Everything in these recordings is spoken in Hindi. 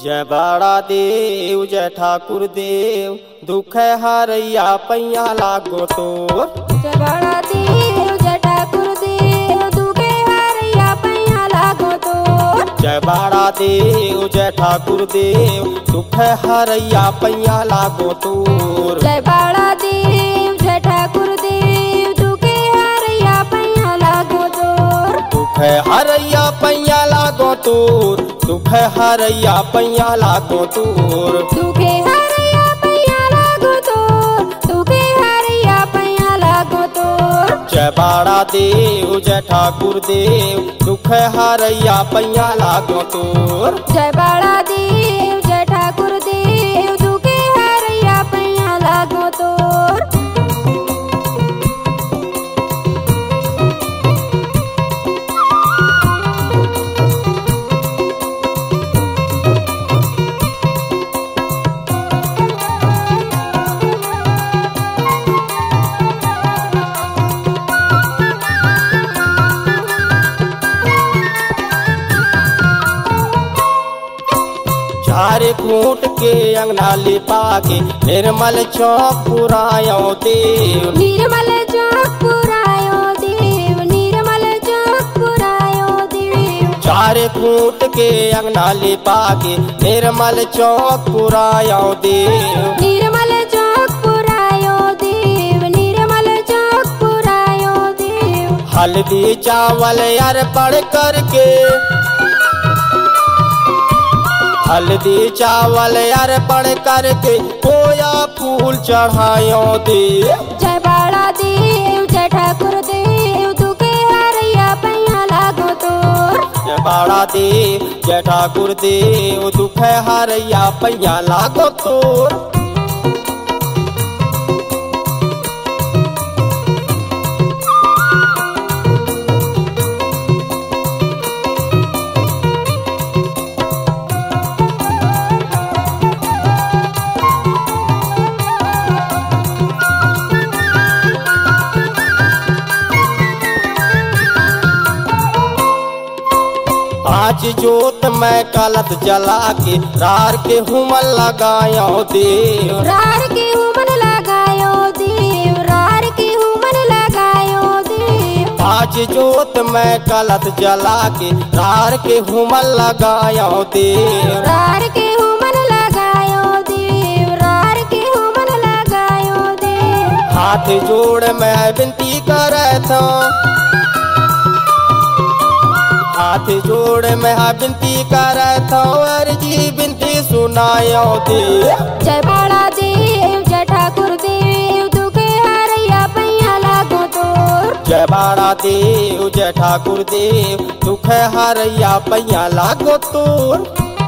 जय बाड़ा देव जय ठाकुर देव दुख हरैया पैया लागो तोर। जय बाड़ा देव जय ठाकुर देव दुख हरैया पैया लागो तोर। जय बाड़ा देव जय ठाकुर देव दुख हरैया पैया लागो तोर। जय बाड़ा देव जय ठाकुर देव दुख हरैया पैया लागो तोर। दुख हरैया पैया लागो तोर। दुख हरैया पैया लागो तोर। दुख हरैया पैया लागो तोर। दुख हरैया पैया लागो तोर। जय बाड़ा देव जय ठाकुर देव दुख हरैया पैया लागो तोर। जय बाड़ा देव जय ठाकुर देव दुख हरैया पैया लागो तोर। झारे खूंट के अंगना लिपा के निर्मल चौक पुरायो देव। निर्मल चौक पुरायो देव। निर्मल चौक पुरायो देव। झारे खूंट के अंगना लिपा के निर्मल चौक पुरायो देव। निर्मल चौक पुरायो देव। निर्मल चौक पुरायो देव। हल्दी चावल अर्पण करके हल्दी चावल अर्पण करके कोया फूल चढ़ायो देव। जय बाड़ा देव जय ठाकुर देव दुख हरैया पैया लागो तोर। जय बाड़ा देव जय ठाकुर देव दुख हरैया पैया लागो तोर। पाँच जोत में कलत जला के रार के हुमन लगायो देव। रार के हुमन लगायो देव। रार के हुमन लगायो देव। पाँच जोत में कलत जला के रार के हुमन लगायो देव। रार के हुमन लगायो देव। रार के हुमन लगायो देव। हाथ जोड़ में विनती करे था हाथ जोड़ में विनती करे था अर्जी विनती सुनायो देव। जय बाड़ा देव जय ठाकुर देव दुख हरैया पैया लागो तोर। जय बाड़ा देव जय ठाकुर देव दुख हरैया पैया लागो तोर।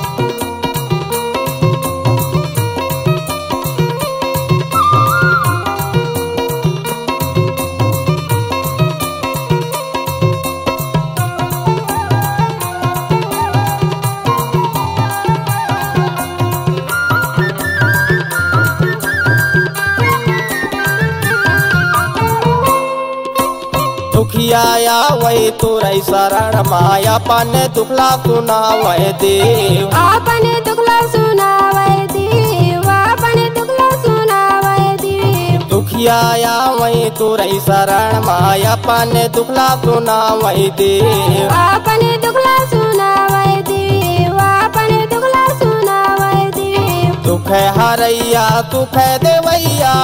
दुखिया वही तोरई शरण माया पन दुखला सुनावे देव। आपन दुखला सुनावे देव। आपन दुखला सुनावे देव। दुखिया वही तोरई शरण माया पन दुखला सुनावे देव। आपन दुखला सुनावे देव। आपन दुखला सुनावे देव। दुख हरैया सुख देवैया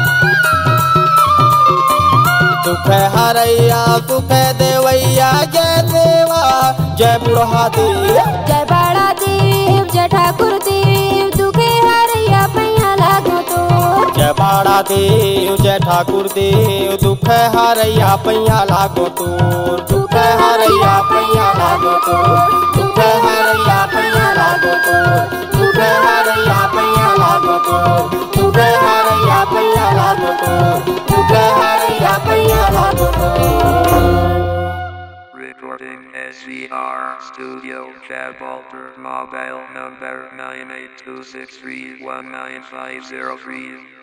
दुख हरैया सुख देवैया जय देवा जय बुढ़ा देव। जय बाड़ा देव जय ठाकुर देव दुख हरैया पैया लागो तोर। जय बाड़ा देव जय ठाकुर देव दुख हरैया पैया लागो तोर। दुख हरैया पैया लागो तोर। दुख हरैया पैया लागो तोर। दुख हरैया पैया लागो तोर। दुख हरैया पैया लागो तोर। दुख हरैया पैया लागो तोर। Recording SVR Studio Gibraltar. Mobile number 982631950.